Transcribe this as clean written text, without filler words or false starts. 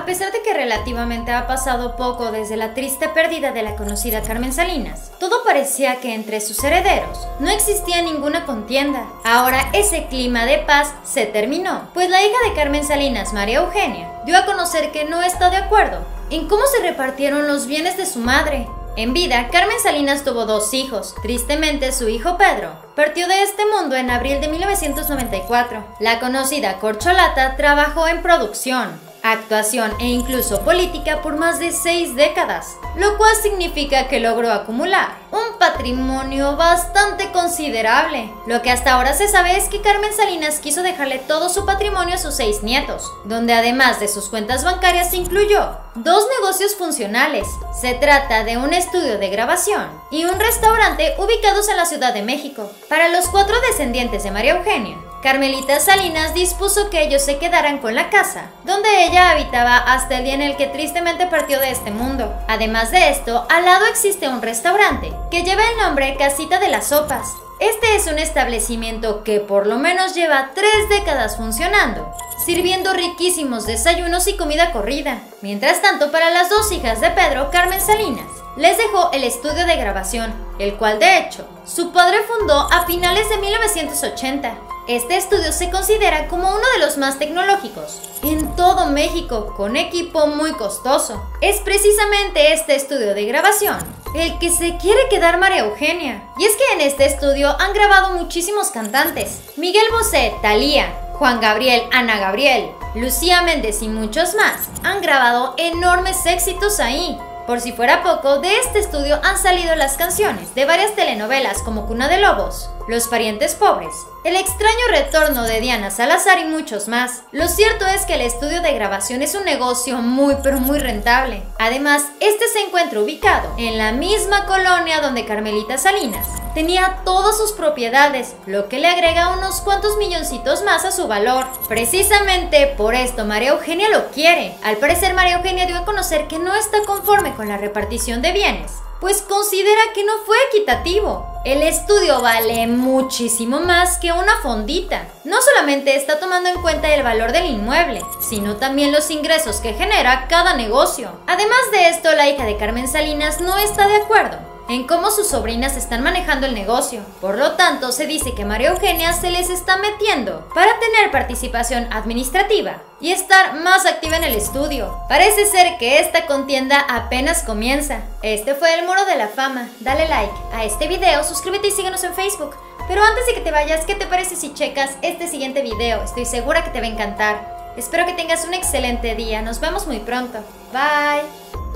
pesar de que relativamente ha pasado poco desde la triste pérdida de la conocida Carmen Salinas, todo parecía que entre sus herederos no existía ninguna contienda. Ahora ese clima de paz se terminó, pues la hija de Carmen Salinas, María Eugenia, dio a conocer que no está de acuerdo en cómo se repartieron los bienes de su madre. En vida, Carmen Salinas tuvo 2 hijos. Tristemente, su hijo Pedro partió de este mundo en abril de 1994. La conocida corcholata trabajó en producción, actuación e incluso política por más de 6 décadas, lo cual significa que logró acumular un patrimonio bastante considerable. Lo que hasta ahora se sabe es que Carmen Salinas quiso dejarle todo su patrimonio a sus 6 nietos, donde además de sus cuentas bancarias incluyó 2 negocios funcionales. Se trata de un estudio de grabación y un restaurante ubicados en la Ciudad de México. Para los 4 descendientes de María Eugenia, Carmelita Salinas dispuso que ellos se quedaran con la casa, donde ella habitaba hasta el día en el que tristemente partió de este mundo. Además de esto, al lado existe un restaurante que lleva el nombre Casita de las Sopas. Este es un establecimiento que por lo menos lleva 3 décadas funcionando, sirviendo riquísimos desayunos y comida corrida. Mientras tanto, para las 2 hijas de Pedro, Carmen Salinas les dejó el estudio de grabación, el cual de hecho su padre fundó a finales de 1980. Este estudio se considera como uno de los más tecnológicos en todo México, con equipo muy costoso. Es precisamente este estudio de grabación el que se quiere quedar María Eugenia. Y es que en este estudio han grabado muchísimos cantantes: Miguel Bosé, Thalía, Juan Gabriel, Ana Gabriel, Lucía Méndez y muchos más. Han grabado enormes éxitos ahí. Por si fuera poco, de este estudio han salido las canciones de varias telenovelas como Cuna de Lobos, Los Parientes Pobres, El extraño retorno de Diana Salazar y muchos más. Lo cierto es que el estudio de grabación es un negocio muy rentable. Además, este se encuentra ubicado en la misma colonia donde Carmelita Salinas tenía todas sus propiedades, lo que le agrega unos cuantos milloncitos más a su valor. Precisamente por esto María Eugenia lo quiere. Al parecer, María Eugenia dio a conocer que no está conforme con la repartición de bienes, pues considera que no fue equitativo. El estudio vale muchísimo más que una fondita. No solamente está tomando en cuenta el valor del inmueble, sino también los ingresos que genera cada negocio. Además de esto, la hija de Carmen Salinas no está de acuerdo en cómo sus sobrinas están manejando el negocio. Por lo tanto, se dice que María Eugenia se les está metiendo para tener participación administrativa y estar más activa en el estudio. Parece ser que esta contienda apenas comienza. Este fue el Muro de la Fama. Dale like a este video, suscríbete y síguenos en Facebook. Pero antes de que te vayas, ¿qué te parece si checas este siguiente video? Estoy segura que te va a encantar. Espero que tengas un excelente día. Nos vemos muy pronto. Bye.